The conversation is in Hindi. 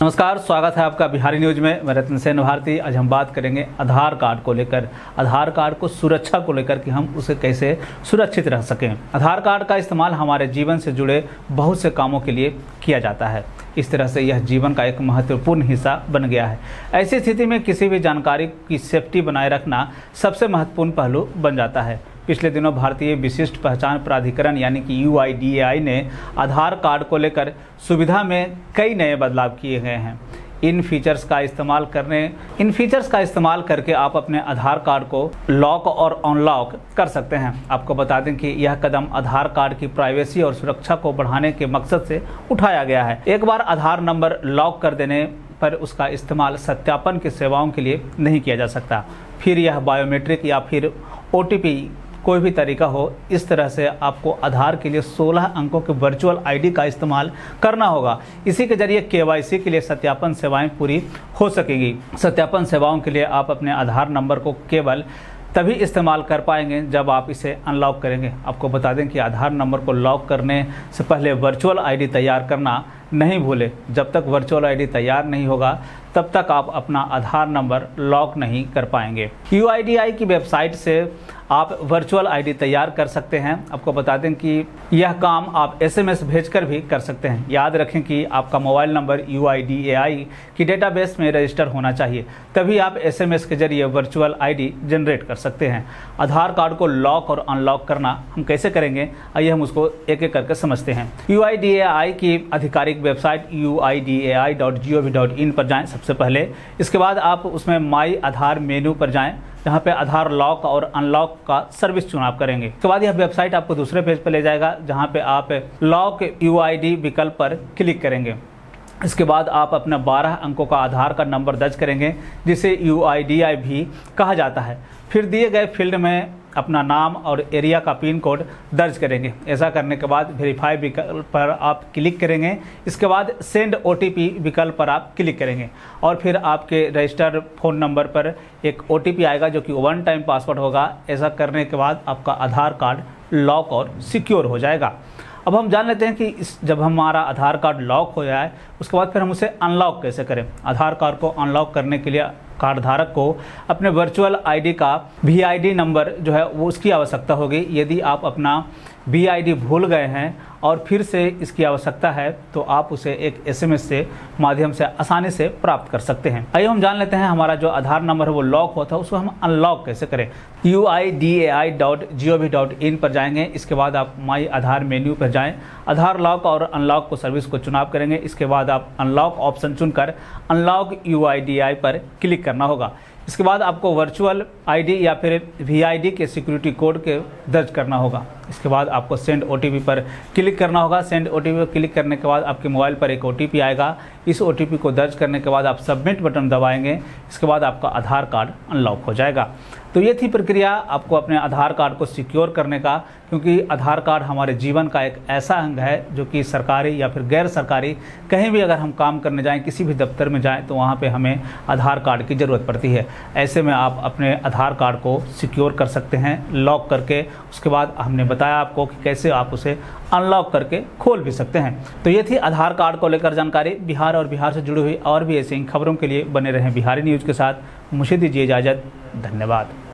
नमस्कार, स्वागत है आपका बिहारी न्यूज में। मैं रत्न सेन भारती। आज हम बात करेंगे आधार कार्ड को लेकर, आधार कार्ड को सुरक्षा को लेकर कि हम उसे कैसे सुरक्षित रख सकें। आधार कार्ड का इस्तेमाल हमारे जीवन से जुड़े बहुत से कामों के लिए किया जाता है। इस तरह से यह जीवन का एक महत्वपूर्ण हिस्सा बन गया है। ऐसी स्थिति में किसी भी जानकारी की सेफ्टी बनाए रखना सबसे महत्वपूर्ण पहलू बन जाता है। पिछले दिनों भारतीय विशिष्ट पहचान प्राधिकरण यानी कि UIDAI ने आधार कार्ड को लेकर सुविधा में कई नए बदलाव किए गए हैं। इन फीचर्स का इस्तेमाल करके आप अपने आधार कार्ड को लॉक और अनलॉक कर सकते हैं। आपको बता दें कि यह कदम आधार कार्ड की प्राइवेसी और सुरक्षा को बढ़ाने के मकसद से उठाया गया है। एक बार आधार नंबर लॉक कर देने पर उसका इस्तेमाल सत्यापन की सेवाओं के लिए नहीं किया जा सकता। फिर यह बायोमेट्रिक या फिर OTP कोई भी तरीका हो, इस तरह से आपको आधार के लिए 16 अंकों के वर्चुअल ID का इस्तेमाल करना होगा। इसी के जरिए KYC के लिए सत्यापन सेवाएं पूरी हो सकेगी। सत्यापन सेवाओं के लिए आप अपने आधार नंबर को केवल तभी इस्तेमाल कर पाएंगे जब आप इसे अनलॉक करेंगे। आपको बता दें कि आधार नंबर को लॉक करने से पहले वर्चुअल ID तैयार करना नहीं भूलें। जब तक वर्चुअल ID तैयार नहीं होगा तब तक आप अपना आधार नंबर लॉक नहीं कर पाएंगे। UIDAI की वेबसाइट से आप वर्चुअल ID तैयार कर सकते हैं। आपको बता दें कि यह काम आप SMS भेजकर भी कर सकते हैं। याद रखें कि आपका मोबाइल नंबर UIDAI की डेटाबेस में रजिस्टर होना चाहिए, तभी आप SMS के जरिए वर्चुअल ID जनरेट कर सकते हैं। आधार कार्ड को लॉक और अनलॉक करना हम कैसे करेंगे, आइए हम उसको एक एक करके समझते हैं। UIDAI की आधिकारिक वेबसाइट uidai.gov.in पर जाएं सबसे पहले। इसके बाद आप उसमें माई आधार मेनू पर जाएं, जहां पे आधार लॉक और अनलॉक का सर्विस चुनाव करेंगे। उसके बाद यह वेबसाइट आपको दूसरे पेज पर ले जाएगा, जहां पे आप लॉक UID विकल्प पर क्लिक करेंगे। इसके बाद आप अपना 12 अंकों का आधार का नंबर दर्ज करेंगे, जिसे UIDAI भी कहा जाता है। फिर दिए गए फील्ड में अपना नाम और एरिया का पिन कोड दर्ज करेंगे। ऐसा करने के बाद वेरीफाई विकल्प पर आप क्लिक करेंगे। इसके बाद सेंड OTP विकल्प पर आप क्लिक करेंगे और फिर आपके रजिस्टर्ड फ़ोन नंबर पर एक OTP आएगा जो कि 1 टाइम पासवर्ड होगा। ऐसा करने के बाद आपका आधार कार्ड लॉक और सिक्योर हो जाएगा। अब हम जान लेते हैं कि जब हमारा आधार कार्ड लॉक हो जाए उसके बाद फिर हम उसे अनलॉक कैसे करें। आधार कार्ड को अनलॉक करने के लिए कार्ड धारक को अपने वर्चुअल ID का VID नंबर जो है वो उसकी आवश्यकता होगी। यदि आप अपना VID भूल गए हैं और फिर से इसकी आवश्यकता है तो आप उसे एक SMS से माध्यम से आसानी से प्राप्त कर सकते हैं। आइए हम जान लेते हैं हमारा जो आधार नंबर है वो लॉक होता है उसको हम अनलॉक कैसे करें। UIDAI.gov.in पर जाएंगे। इसके बाद आप माई आधार मेन्यू पर जाएं, आधार लॉक और अनलॉक को सर्विस को चुनाव करेंगे। इसके बाद आप अनलॉक ऑप्शन चुनकर अनलॉक UIDAI पर क्लिक करना होगा। इसके बाद आपको वर्चुअल ID या फिर VID के सिक्योरिटी कोड के दर्ज करना होगा। इसके बाद आपको सेंड OTP पर क्लिक करना होगा। सेंड OTP पर क्लिक करने के बाद आपके मोबाइल पर एक OTP आएगा। इस OTP को दर्ज करने के बाद आप सबमिट बटन दबाएंगे। इसके बाद आपका आधार कार्ड अनलॉक हो जाएगा। तो ये थी प्रक्रिया आपको अपने आधार कार्ड को सिक्योर करने का, क्योंकि आधार कार्ड हमारे जीवन का एक ऐसा अंग है जो कि सरकारी या फिर गैर सरकारी कहीं भी अगर हम काम करने जाएं, किसी भी दफ्तर में जाएं तो वहाँ पे हमें आधार कार्ड की ज़रूरत पड़ती है। ऐसे में आप अपने आधार कार्ड को सिक्योर कर सकते हैं लॉक करके। उसके बाद हमने बताया आपको कि कैसे आप उसे अनलॉक करके खोल भी सकते हैं। तो ये थी आधार कार्ड को लेकर जानकारी। बिहार और बिहार से जुड़ी हुई और भी ऐसी खबरों के लिए बने रहें बिहारी न्यूज़ के साथ। मुझे दीजिए इजाज़त। धन्यवाद।